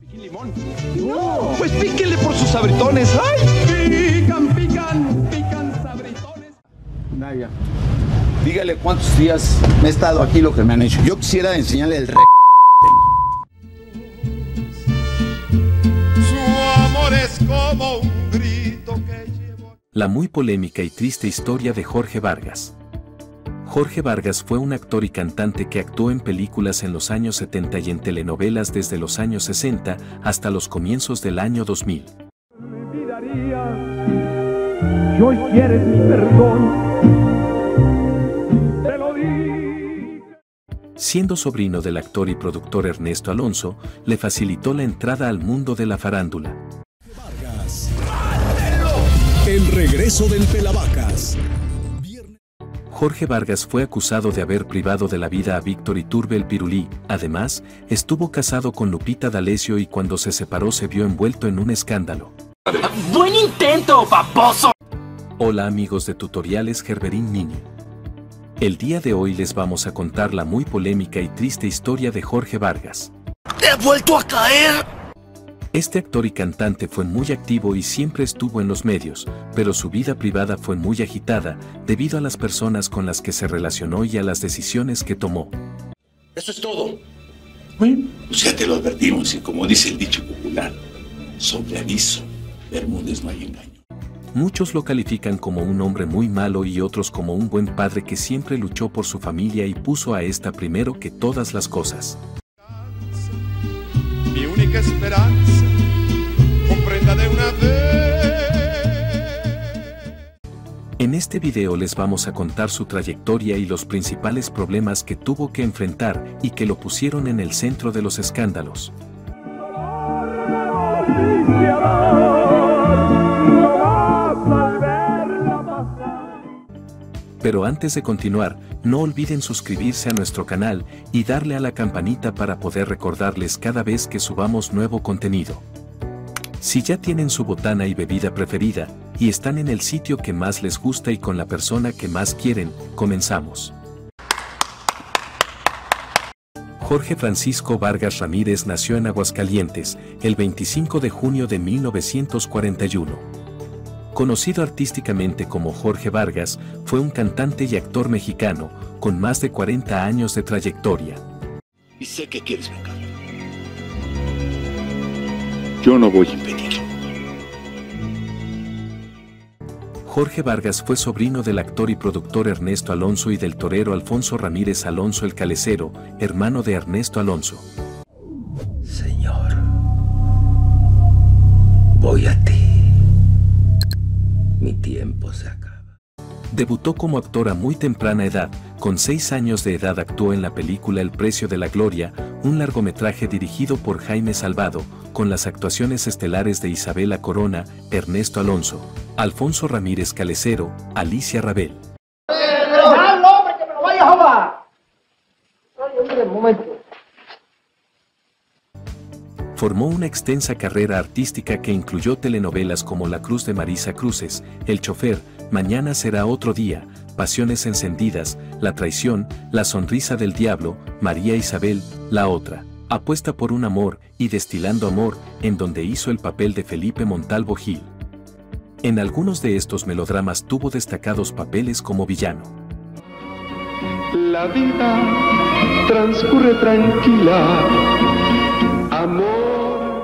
¿Limón? ¡No! Pues píquenle por sus sabritones. ¡Ay! Pican sabritones. Naya, dígale cuántos días me he estado aquí lo que me han hecho. Yo quisiera enseñarle el Su amor es como un grito que llevo. La muy polémica y triste historia de Jorge Vargas. Jorge Vargas fue un actor y cantante que actuó en películas en los años 70 y en telenovelas desde los años 60 hasta los comienzos del año 2000. Si hoy quieres mi perdón, te lo di. Siendo sobrino del actor y productor Ernesto Alonso, le facilitó la entrada al mundo de la farándula. Vargas. El regreso del Pelavacas. Jorge Vargas fue acusado de haber privado de la vida a Víctor Iturbe el Pirulí. Además, estuvo casado con Lupita D'Alessio y cuando se separó se vio envuelto en un escándalo. ¡Buen intento, baboso! Hola amigos de Tutoriales Gerberín Niño. El día de hoy les vamos a contar la muy polémica y triste historia de Jorge Vargas. ¡Te he vuelto a caer! Este actor y cantante fue muy activo y siempre estuvo en los medios, pero su vida privada fue muy agitada debido a las personas con las que se relacionó y a las decisiones que tomó. Eso es todo. Bueno, pues ya te lo advertimos y como dice el dicho popular, sobre aviso, Bermúdez no hay engaño. Muchos lo califican como un hombre muy malo y otros como un buen padre que siempre luchó por su familia y puso a esta primero que todas las cosas. Mi única esperanza, comprenda de una vez. En este video les vamos a contar su trayectoria y los principales problemas que tuvo que enfrentar y que lo pusieron en el centro de los escándalos. Pero antes de continuar, no olviden suscribirse a nuestro canal y darle a la campanita para poder recordarles cada vez que subamos nuevo contenido. Si ya tienen su botana y bebida preferida, y están en el sitio que más les gusta y con la persona que más quieren, comenzamos. Jorge Francisco Vargas Ramírez nació en Aguascalientes, el 25 de junio de 1941. Conocido artísticamente como Jorge Vargas, fue un cantante y actor mexicano, con más de 40 años de trayectoria. Y sé que quieres vengarlo. Yo no voy a impedirlo. Jorge Vargas fue sobrino del actor y productor Ernesto Alonso y del torero Alfonso Ramírez Alonso el Calecero, hermano de Ernesto Alonso. Señor, voy a ti. Mi tiempo se acaba. Debutó como actor a muy temprana edad. Con 6 años de edad actuó en la película El Precio de la Gloria, un largometraje dirigido por Jaime Salvado, con las actuaciones estelares de Isabela Corona, Ernesto Alonso, Alfonso Ramírez Calecero, Alicia Rabel. ¡Hombre, que me lo vaya a joder! Ay, hombre, un momento. Formó una extensa carrera artística que incluyó telenovelas como La Cruz de Marisa Cruces, El Chofer, Mañana será otro día, Pasiones encendidas, La traición, La sonrisa del diablo, María Isabel, La otra, Apuesta por un amor y Destilando amor, en donde hizo el papel de Felipe Montalvo Gil. En algunos de estos melodramas tuvo destacados papeles como villano. La vida transcurre tranquila, amor.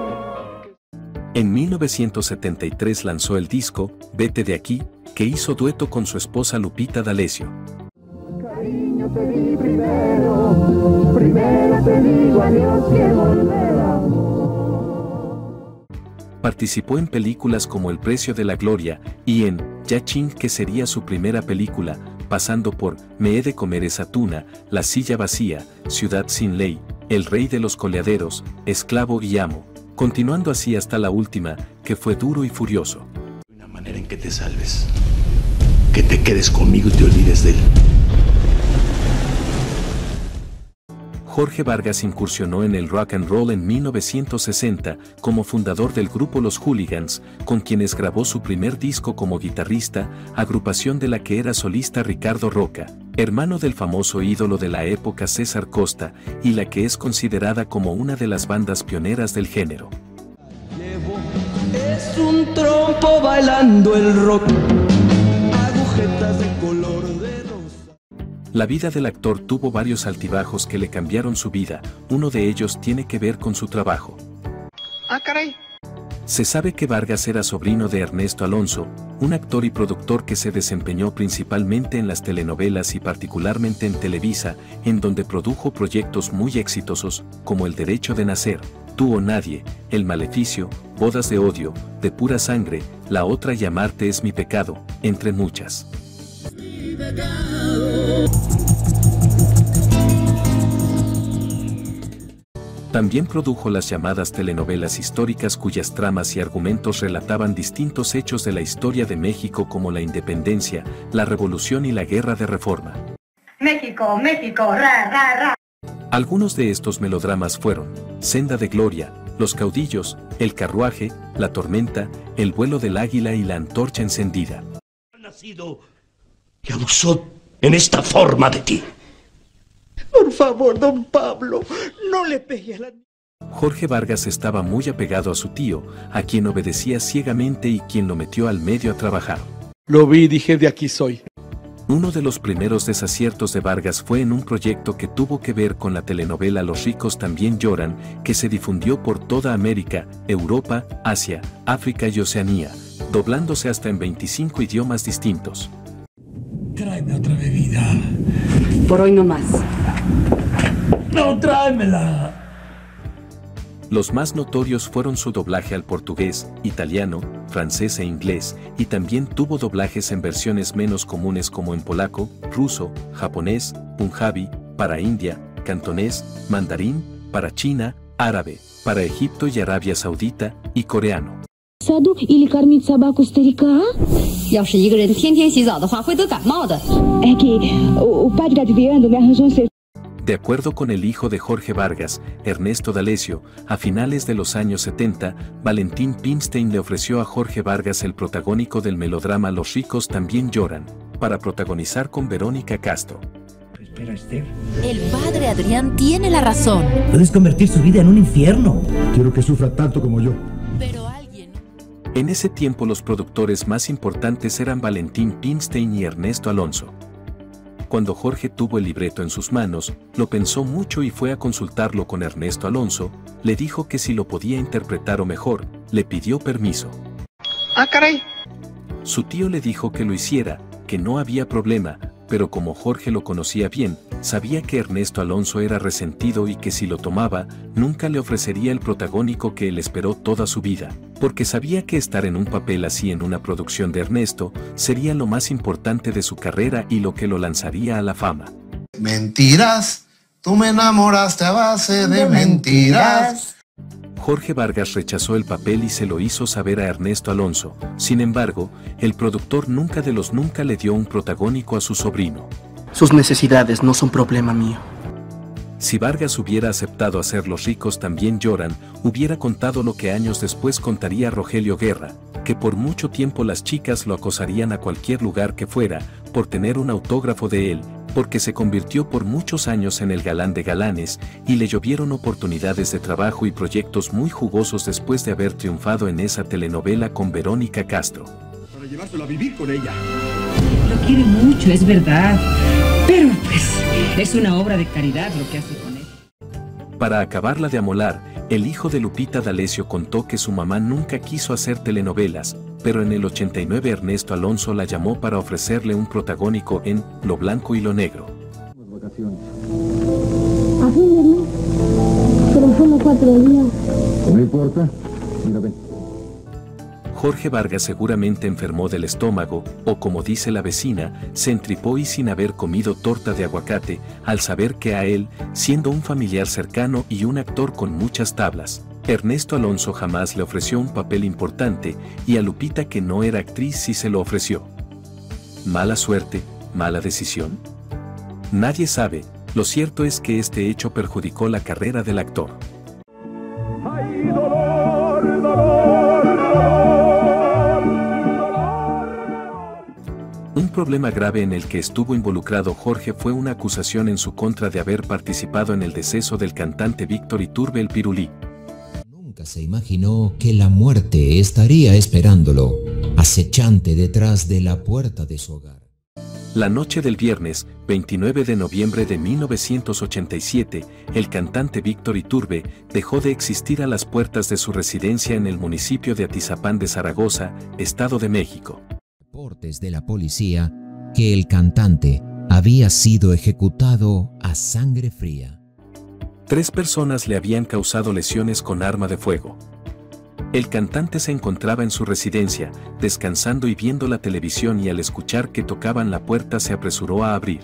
En 1973 lanzó el disco Vete de aquí, que hizo dueto con su esposa Lupita D'Alessio. Cariño, te di primero te digo adiós que volverá. Participó en películas como El Precio de la Gloria y en Ya Ching, que sería su primera película, pasando por Me he de comer esa tuna, La silla vacía, Ciudad sin ley, El rey de los coleaderos, Esclavo y amo, continuando así hasta la última, que fue Duro y furioso. Una manera en que te salves. Que te quedes conmigo y te olvides de él. Jorge Vargas incursionó en el rock and roll en 1960 como fundador del grupo Los Hooligans, con quienes grabó su primer disco como guitarrista, agrupación de la que era solista Ricardo Roca. hermano del famoso ídolo de la época César Costa y la que es considerada como una de las bandas pioneras del género. Es un trompo bailando el rock, agujetas de color de rosa. La vida del actor tuvo varios altibajos que le cambiaron su vida, uno de ellos tiene que ver con su trabajo. Ah, caray. Se sabe que Vargas era sobrino de Ernesto Alonso, un actor y productor que se desempeñó principalmente en las telenovelas y particularmente en Televisa, en donde produjo proyectos muy exitosos, como El Derecho de Nacer, Tú o Nadie, El Maleficio, Bodas de Odio, De Pura Sangre, La Otra y Amarte es mi pecado, entre muchas. También produjo las llamadas telenovelas históricas cuyas tramas y argumentos relataban distintos hechos de la historia de México como la independencia, la revolución y la guerra de reforma. México, México, ra, ra, ra. Algunos de estos melodramas fueron Senda de Gloria, Los Caudillos, El Carruaje, La Tormenta, El Vuelo del Águila y La Antorcha Encendida. Ha nacido y abusó en esta forma de ti. Por favor, don Pablo, no le pegue a la... Jorge Vargas estaba muy apegado a su tío, a quien obedecía ciegamente y quien lo metió al medio a trabajar. Lo vi y dije, de aquí soy. Uno de los primeros desaciertos de Vargas fue en un proyecto que tuvo que ver con la telenovela Los ricos también lloran, que se difundió por toda América, Europa, Asia, África y Oceanía, doblándose hasta en 25 idiomas distintos. Tráeme otra bebida. Por hoy no más. No, tráemela. Los más notorios fueron su doblaje al portugués, italiano, francés e inglés, y también tuvo doblajes en versiones menos comunes como en polaco, ruso, japonés, punjabi, para India, cantonés, mandarín, para China, árabe, para Egipto y Arabia Saudita, y coreano. Или кормить собаку старика? 要是一个人天天洗澡的话，会得感冒的。É que o pai de Adriano me arranjou um... De acuerdo con el hijo de Jorge Vargas, Ernesto D'Alessio, a finales de los años 70, Valentín Pimstein le ofreció a Jorge Vargas el protagónico del melodrama Los ricos también lloran, para protagonizar con Verónica Castro. Espera, Esther. El padre Adrián tiene la razón. Puedes convertir su vida en un infierno. Quiero que sufra tanto como yo. Pero alguien... En ese tiempo los productores más importantes eran Valentín Pimstein y Ernesto Alonso. Cuando Jorge tuvo el libreto en sus manos, lo pensó mucho y fue a consultarlo con Ernesto Alonso, le dijo que si lo podía interpretar o mejor, le pidió permiso. Ah, caray. Su tío le dijo que lo hiciera, que no había problema, pero como Jorge lo conocía bien, sabía que Ernesto Alonso era resentido y que si lo tomaba, nunca le ofrecería el protagónico que él esperó toda su vida, porque sabía que estar en un papel así en una producción de Ernesto sería lo más importante de su carrera y lo que lo lanzaría a la fama. Mentiras, tú me enamoraste a base de mentiras. Jorge Vargas rechazó el papel y se lo hizo saber a Ernesto Alonso. Sin embargo, el productor nunca le dio un protagónico a su sobrino. Sus necesidades no son problema mío. Si Vargas hubiera aceptado hacer Los ricos también lloran, hubiera contado lo que años después contaría Rogelio Guerra, que por mucho tiempo las chicas lo acosarían a cualquier lugar que fuera, por tener un autógrafo de él, porque se convirtió por muchos años en el galán de galanes, y le llovieron oportunidades de trabajo y proyectos muy jugosos después de haber triunfado en esa telenovela con Verónica Castro. Para llevárselo a vivir con ella. Lo quiere mucho, es verdad, pero pues es una obra de caridad lo que hace con él. Para acabarla de amolar, el hijo de Lupita D'Alessio contó que su mamá nunca quiso hacer telenovelas, pero en el 89 Ernesto Alonso la llamó para ofrecerle un protagónico en Lo Blanco y lo Negro. Así mismo, pero solo 4 días. No importa, mira, ven. Jorge Vargas seguramente enfermó del estómago, o como dice la vecina, se entripó y sin haber comido torta de aguacate, al saber que a él, siendo un familiar cercano y un actor con muchas tablas, Ernesto Alonso jamás le ofreció un papel importante, y a Lupita, que no era actriz, sí se lo ofreció. ¿Mala suerte, mala decisión? Nadie sabe, lo cierto es que este hecho perjudicó la carrera del actor. ¡Ay, dolor, dolor! Un problema grave en el que estuvo involucrado Jorge fue una acusación en su contra de haber participado en el deceso del cantante Víctor Iturbe el Pirulí. Nunca se imaginó que la muerte estaría esperándolo, acechante detrás de la puerta de su hogar. La noche del viernes, 29 de noviembre de 1987, el cantante Víctor Iturbe dejó de existir a las puertas de su residencia en el municipio de Atizapán de Zaragoza, Estado de México. Reportes de la policía que el cantante había sido ejecutado a sangre fría. 3 personas le habían causado lesiones con arma de fuego. El cantante se encontraba en su residencia, descansando y viendo la televisión, y al escuchar que tocaban la puerta se apresuró a abrir.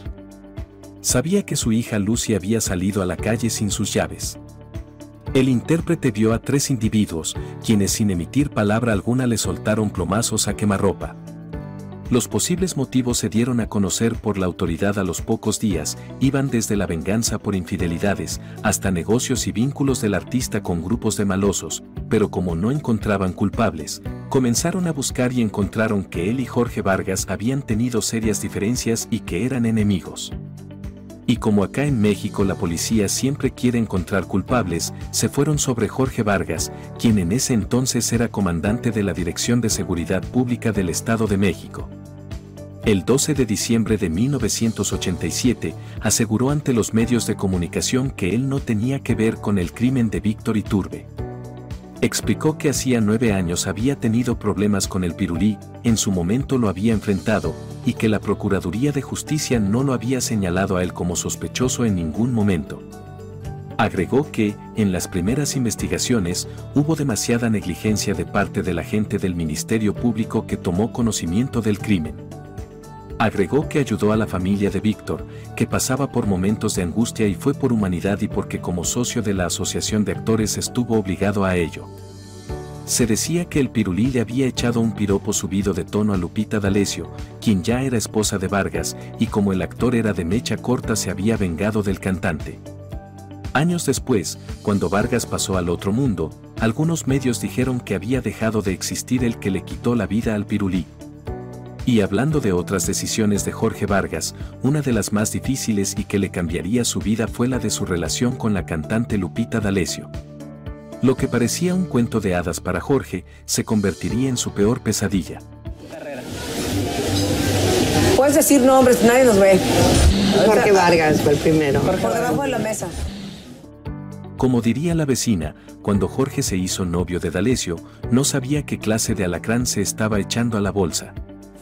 Sabía que su hija Lucy había salido a la calle sin sus llaves. El intérprete vio a 3 individuos, quienes sin emitir palabra alguna le soltaron plomazos a quemarropa. Los posibles motivos se dieron a conocer por la autoridad a los pocos días, iban desde la venganza por infidelidades, hasta negocios y vínculos del artista con grupos de malosos, pero como no encontraban culpables, comenzaron a buscar y encontraron que él y Jorge Vargas habían tenido serias diferencias y que eran enemigos. Y como acá en México la policía siempre quiere encontrar culpables, se fueron sobre Jorge Vargas, quien en ese entonces era comandante de la Dirección de Seguridad Pública del Estado de México. El 12 de diciembre de 1987, aseguró ante los medios de comunicación que él no tenía que ver con el crimen de Víctor Iturbe. Explicó que hacía 9 años había tenido problemas con el Pirulí, en su momento lo había enfrentado, y que la Procuraduría de Justicia no lo había señalado a él como sospechoso en ningún momento. Agregó que, en las primeras investigaciones, hubo demasiada negligencia de parte del agente del Ministerio Público que tomó conocimiento del crimen. Agregó que ayudó a la familia de Víctor, que pasaba por momentos de angustia, y fue por humanidad y porque como socio de la Asociación de Actores estuvo obligado a ello. Se decía que el Pirulí le había echado un piropo subido de tono a Lupita D'Alessio, quien ya era esposa de Vargas, y como el actor era de mecha corta se había vengado del cantante. Años después, cuando Vargas pasó al otro mundo, algunos medios dijeron que había dejado de existir el que le quitó la vida al Pirulí. Y hablando de otras decisiones de Jorge Vargas, una de las más difíciles y que le cambiaría su vida fue la de su relación con la cantante Lupita D'Alessio. Lo que parecía un cuento de hadas para Jorge, se convertiría en su peor pesadilla. Puedes decir nombres, nadie nos ve. Jorge Vargas fue el primero. Por debajo de la mesa. Como diría la vecina, cuando Jorge se hizo novio de D'Alessio, no sabía qué clase de alacrán se estaba echando a la bolsa.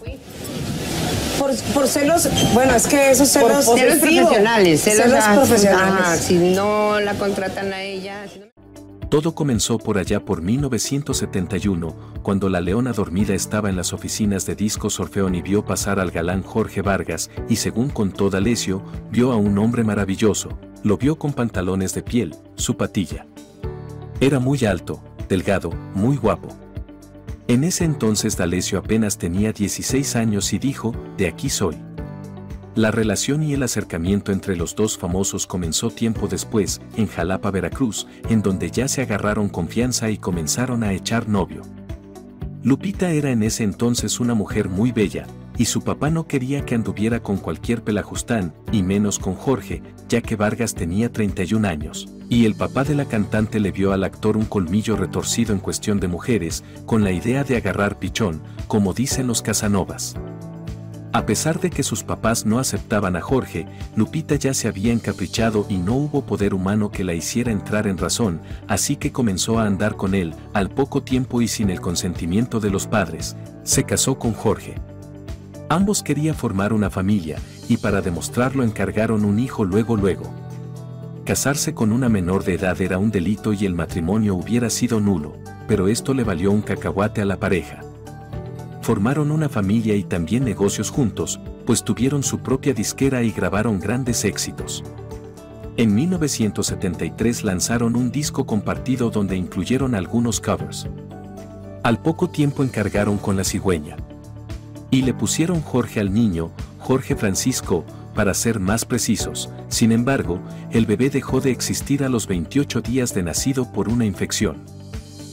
Por celos, bueno, es que esos celos... Por celos profesionales. Celos profesionales. Ajá, si no la contratan a ella... Todo comenzó por allá por 1971, cuando la Leona Dormida estaba en las oficinas de Discos Orfeón y vio pasar al galán Jorge Vargas, y según contó D'Alessio, vio a un hombre maravilloso, lo vio con pantalones de piel, su patilla. Era muy alto, delgado, muy guapo. En ese entonces D'Alessio apenas tenía 16 años y dijo, de aquí soy. La relación y el acercamiento entre los dos famosos comenzó tiempo después, en Jalapa, Veracruz, en donde ya se agarraron confianza y comenzaron a echar novio. Lupita era en ese entonces una mujer muy bella, y su papá no quería que anduviera con cualquier pelajustán, y menos con Jorge, ya que Vargas tenía 31 años, y el papá de la cantante le vio al actor un colmillo retorcido en cuestión de mujeres, con la idea de agarrar pichón, como dicen los Casanovas. A pesar de que sus papás no aceptaban a Jorge, Lupita ya se había encaprichado y no hubo poder humano que la hiciera entrar en razón, así que comenzó a andar con él. Al poco tiempo y sin el consentimiento de los padres, se casó con Jorge. Ambos querían formar una familia, y para demostrarlo encargaron un hijo luego. Casarse con una menor de edad era un delito y el matrimonio hubiera sido nulo, pero esto le valió un cacahuate a la pareja. Formaron una familia y también negocios juntos, pues tuvieron su propia disquera y grabaron grandes éxitos. En 1973 lanzaron un disco compartido donde incluyeron algunos covers. Al poco tiempo encargaron con La Cigüeña. Y le pusieron Jorge al niño, Jorge Francisco, para ser más precisos. Sin embargo, el bebé dejó de existir a los 28 días de nacido por una infección.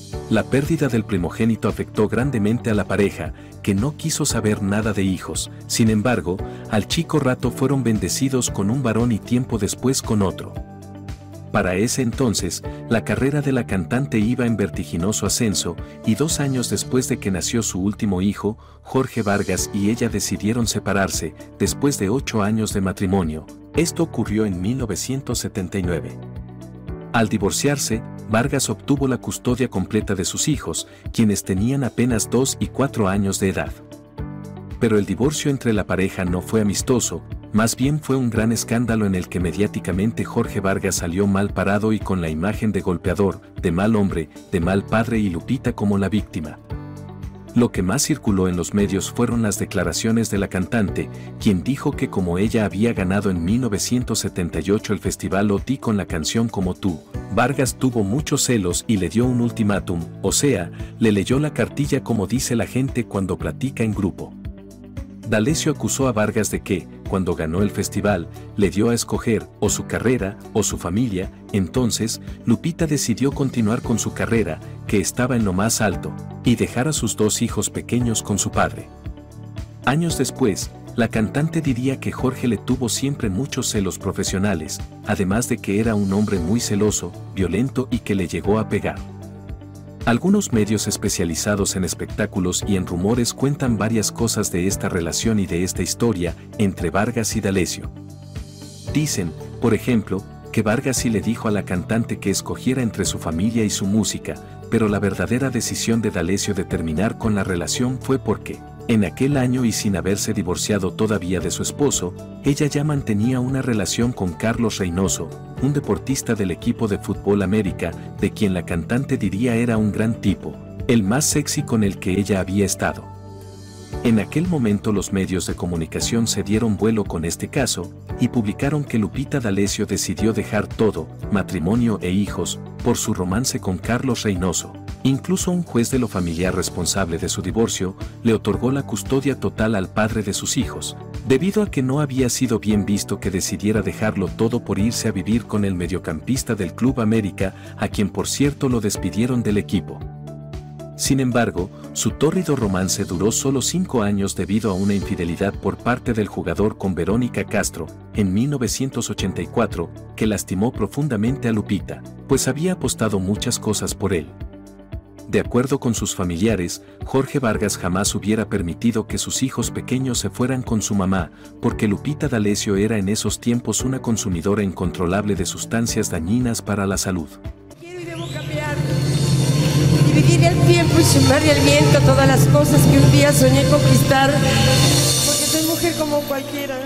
La pérdida del primogénito afectó grandemente a la pareja, que no quiso saber nada de hijos. Sin embargo, al chico rato fueron bendecidos con un varón y tiempo después con otro. Para ese entonces, la carrera de la cantante iba en vertiginoso ascenso, y 2 años después de que nació su último hijo, Jorge Vargas y ella decidieron separarse, después de 8 años de matrimonio. Esto ocurrió en 1979. Al divorciarse, Vargas obtuvo la custodia completa de sus hijos, quienes tenían apenas 2 y 4 años de edad. Pero el divorcio entre la pareja no fue amistoso, más bien fue un gran escándalo en el que mediáticamente Jorge Vargas salió mal parado y con la imagen de golpeador, de mal hombre, de mal padre y Lupita como la víctima. Lo que más circuló en los medios fueron las declaraciones de la cantante, quien dijo que como ella había ganado en 1978 el Festival OTI con la canción Como Tú, Vargas tuvo muchos celos y le dio un ultimátum, o sea, le leyó la cartilla como dice la gente cuando platica en grupo. D'Alessio acusó a Vargas de que, cuando ganó el festival, le dio a escoger o su carrera o su familia. Entonces, Lupita decidió continuar con su carrera, que estaba en lo más alto, y dejar a sus 2 hijos pequeños con su padre. Años después, la cantante diría que Jorge le tuvo siempre muchos celos profesionales, además de que era un hombre muy celoso, violento y que le llegó a pegar. Algunos medios especializados en espectáculos y en rumores cuentan varias cosas de esta relación y de esta historia entre Vargas y D'Alessio. Dicen, por ejemplo, que Vargas sí le dijo a la cantante que escogiera entre su familia y su música, pero la verdadera decisión de D'Alessio de terminar con la relación fue porque, en aquel año y sin haberse divorciado todavía de su esposo, ella ya mantenía una relación con Carlos Reynoso, un deportista del equipo de fútbol América, de quien la cantante diría era un gran tipo, el más sexy con el que ella había estado. En aquel momento los medios de comunicación se dieron vuelo con este caso, y publicaron que Lupita D'Alessio decidió dejar todo, matrimonio e hijos, por su romance con Carlos Reynoso. Incluso un juez de lo familiar responsable de su divorcio, le otorgó la custodia total al padre de sus hijos, debido a que no había sido bien visto que decidiera dejarlo todo por irse a vivir con el mediocampista del Club América, a quien por cierto lo despidieron del equipo. Sin embargo, su tórrido romance duró solo 5 años debido a una infidelidad por parte del jugador con Verónica Castro, en 1984, que lastimó profundamente a Lupita, pues había apostado muchas cosas por él. De acuerdo con sus familiares, Jorge Vargas jamás hubiera permitido que sus hijos pequeños se fueran con su mamá, porque Lupita D'Alessio era en esos tiempos una consumidora incontrolable de sustancias dañinas para la salud. Quiero y debo cambiar, dividir el tiempo y sumarle al viento todas las cosas que un día soñé conquistar, porque soy mujer como cualquiera.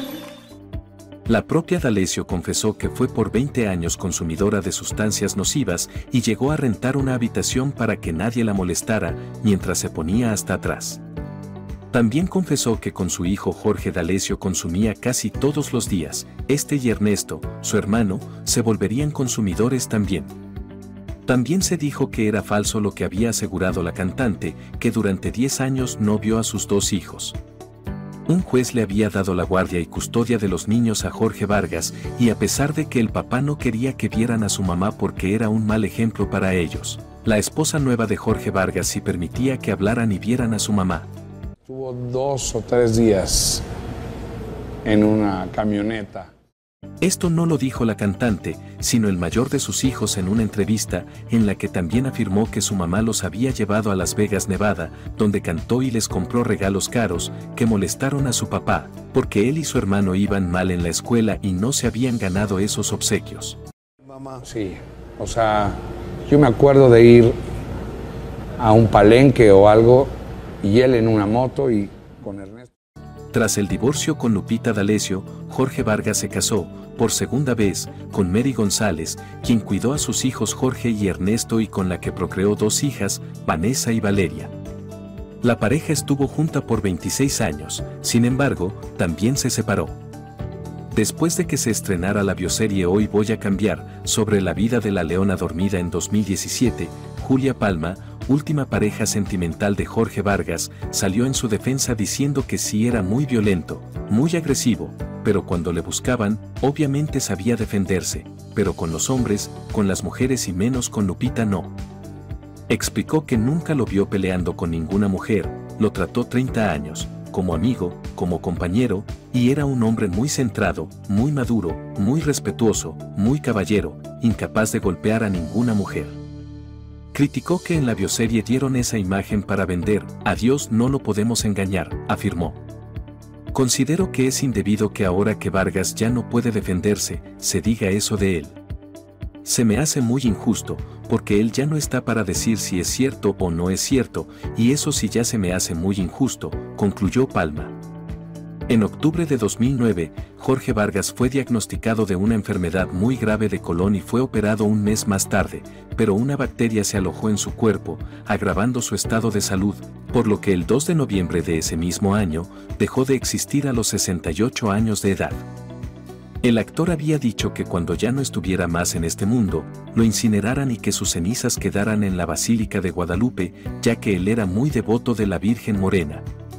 La propia D'Alessio confesó que fue por 20 años consumidora de sustancias nocivas y llegó a rentar una habitación para que nadie la molestara mientras se ponía hasta atrás. También confesó que con su hijo Jorge D'Alessio consumía casi todos los días. Este y Ernesto, su hermano, se volverían consumidores también. También se dijo que era falso lo que había asegurado la cantante, que durante 10 años no vio a sus 2 hijos. Un juez le había dado la guardia y custodia de los niños a Jorge Vargas, y a pesar de que el papá no quería que vieran a su mamá porque era un mal ejemplo para ellos, la esposa nueva de Jorge Vargas sí permitía que hablaran y vieran a su mamá. Estuvo 2 o 3 días en una camioneta. Esto no lo dijo la cantante, sino el mayor de sus hijos en una entrevista, en la que también afirmó que su mamá los había llevado a Las Vegas, Nevada, donde cantó y les compró regalos caros, que molestaron a su papá, porque él y su hermano iban mal en la escuela y no se habían ganado esos obsequios. Mamá, sí, o sea, yo me acuerdo de ir a un palenque o algo, y él en una moto y con Ernesto. Tras el divorcio con Lupita D'Alessio, Jorge Vargas se casó, por segunda vez, con Mary González, quien cuidó a sus hijos Jorge y Ernesto y con la que procreó 2 hijas, Vanessa y Valeria. La pareja estuvo junta por 26 años, sin embargo, también se separó. Después de que se estrenara la bioserie Hoy Voy a Cambiar, sobre la vida de la leona dormida en 2017, Julia Palma, última pareja sentimental de Jorge Vargas, salió en su defensa diciendo que sí era muy violento, muy agresivo, pero cuando le buscaban, obviamente sabía defenderse, pero con los hombres, con las mujeres y menos con Lupita no. Explicó que nunca lo vio peleando con ninguna mujer, lo trató 30 años, como amigo, como compañero, y era un hombre muy centrado, muy maduro, muy respetuoso, muy caballero, incapaz de golpear a ninguna mujer. Criticó que en la bioserie dieron esa imagen para vender, a Dios no lo podemos engañar, afirmó. Considero que es indebido que ahora que Vargas ya no puede defenderse, se diga eso de él. Se me hace muy injusto, porque él ya no está para decir si es cierto o no es cierto, y eso sí ya se me hace muy injusto, concluyó Palma. En octubre de 2009, Jorge Vargas fue diagnosticado de una enfermedad muy grave de colon y fue operado un mes más tarde, pero una bacteria se alojó en su cuerpo, agravando su estado de salud, por lo que el 2 de noviembre de ese mismo año, dejó de existir a los 68 años de edad. El actor había dicho que cuando ya no estuviera más en este mundo, lo incineraran y que sus cenizas quedaran en la Basílica de Guadalupe, ya que él era muy devoto de la Virgen Morena.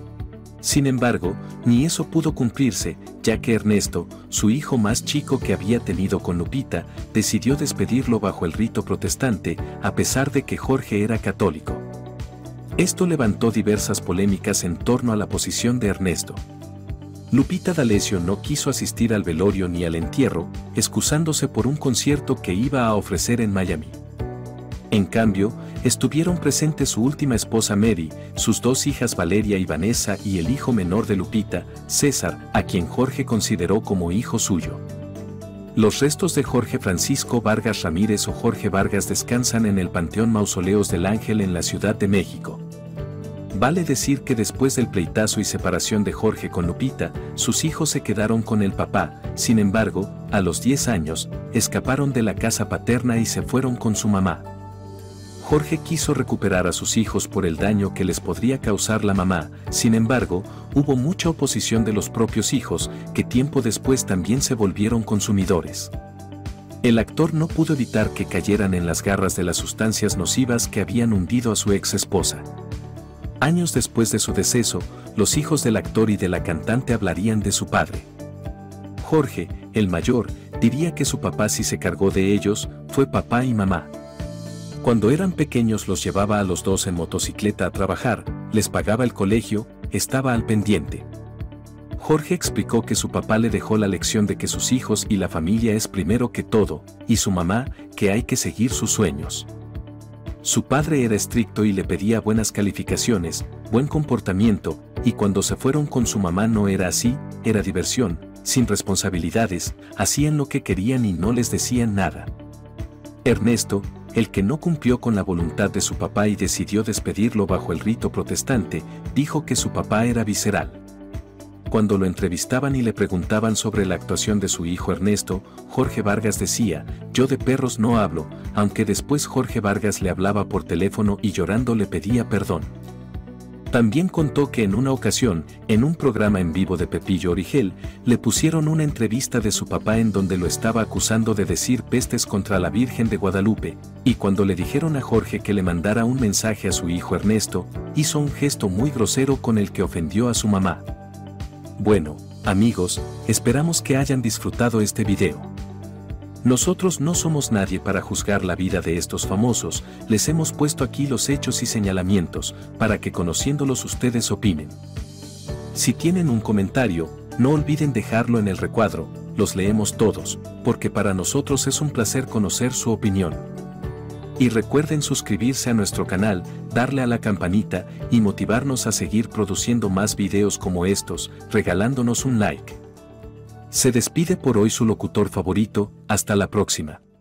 Sin embargo, ni eso pudo cumplirse, ya que Ernesto, su hijo más chico que había tenido con Lupita, decidió despedirlo bajo el rito protestante, a pesar de que Jorge era católico. Esto levantó diversas polémicas en torno a la posición de Ernesto. Lupita D'Alessio no quiso asistir al velorio ni al entierro, excusándose por un concierto que iba a ofrecer en Miami. En cambio, estuvieron presentes su última esposa Mary, sus dos hijas Valeria y Vanessa y el hijo menor de Lupita, César, a quien Jorge consideró como hijo suyo. Los restos de Jorge Francisco Vargas Ramírez o Jorge Vargas descansan en el Panteón Mausoleos del Ángel en la Ciudad de México. Vale decir que después del pleitazo y separación de Jorge con Lupita, sus hijos se quedaron con el papá, sin embargo, a los 10 años, escaparon de la casa paterna y se fueron con su mamá. Jorge quiso recuperar a sus hijos por el daño que les podría causar la mamá, sin embargo, hubo mucha oposición de los propios hijos, que tiempo después también se volvieron consumidores. El actor no pudo evitar que cayeran en las garras de las sustancias nocivas que habían hundido a su ex esposa. Años después de su deceso, los hijos del actor y de la cantante hablarían de su padre. Jorge, el mayor, diría que su papá sí se cargó de ellos, fue papá y mamá. Cuando eran pequeños los llevaba a los dos en motocicleta a trabajar, les pagaba el colegio, estaba al pendiente. Jorge explicó que su papá le dejó la lección de que sus hijos y la familia es primero que todo, y su mamá, que hay que seguir sus sueños. Su padre era estricto y le pedía buenas calificaciones, buen comportamiento, y cuando se fueron con su mamá no era así, era diversión, sin responsabilidades, hacían lo que querían y no les decían nada. Ernesto, el que no cumplió con la voluntad de su papá y decidió despedirlo bajo el rito protestante, dijo que su papá era visceral. Cuando lo entrevistaban y le preguntaban sobre la actuación de su hijo Ernesto, Jorge Vargas decía, yo de perros no hablo, aunque después Jorge Vargas le hablaba por teléfono y llorando le pedía perdón. También contó que en una ocasión, en un programa en vivo de Pepillo Origel, le pusieron una entrevista de su papá en donde lo estaba acusando de decir pestes contra la Virgen de Guadalupe, y cuando le dijeron a Jorge que le mandara un mensaje a su hijo Ernesto, hizo un gesto muy grosero con el que ofendió a su mamá. Bueno, amigos, esperamos que hayan disfrutado este video. Nosotros no somos nadie para juzgar la vida de estos famosos, les hemos puesto aquí los hechos y señalamientos, para que conociéndolos ustedes opinen. Si tienen un comentario, no olviden dejarlo en el recuadro, los leemos todos, porque para nosotros es un placer conocer su opinión. Y recuerden suscribirse a nuestro canal, darle a la campanita y motivarnos a seguir produciendo más videos como estos, regalándonos un like. Se despide por hoy su locutor favorito, hasta la próxima.